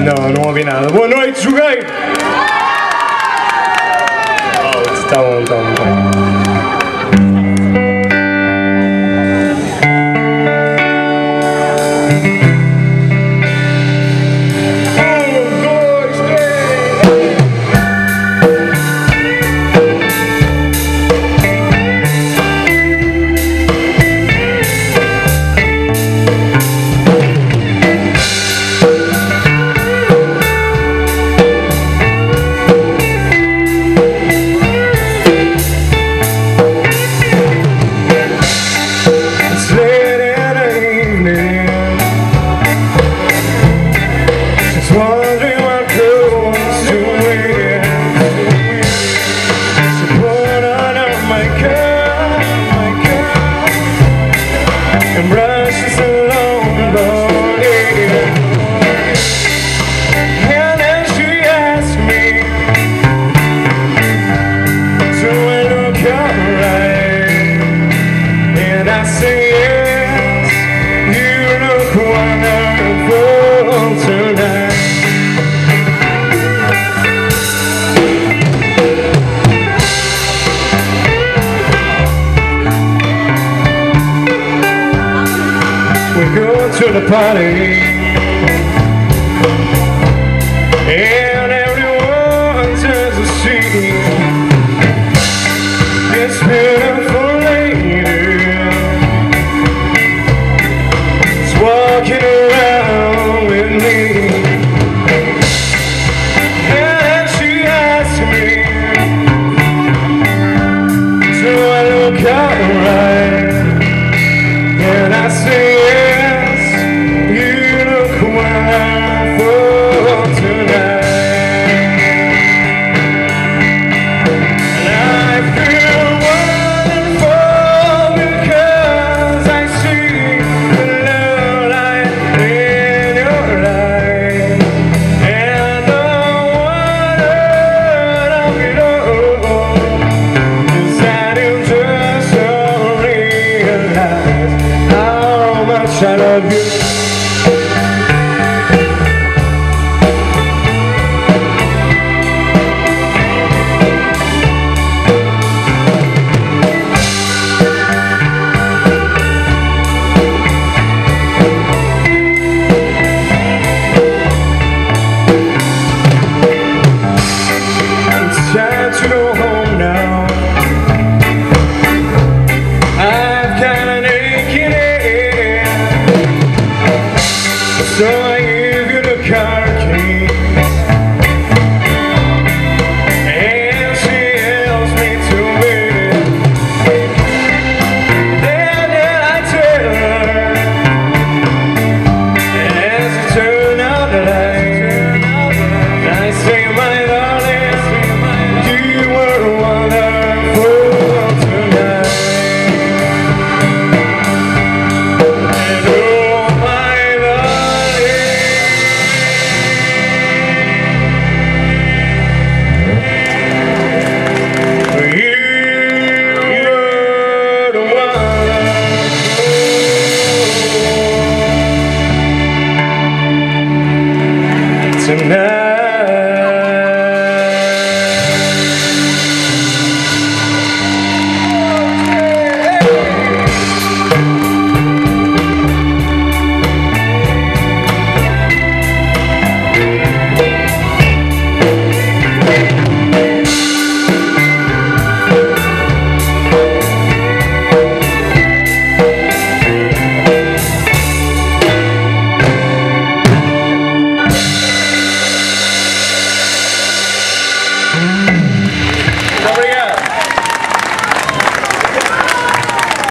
Não ouvi nada. Boa noite, joguei! Oh, tá bom, tá bom. We go to the party and everyone turns to see this beautiful lady is walking around with me, and she asks me, do I look alright? And I say I love you. It's time to go home now. I've got an aching head, so I give you the car keys, and she helps me to it. Then I tell her, as I turn out the light, I say, my darling, you were wonderful tonight. And oh, my darling, tonight.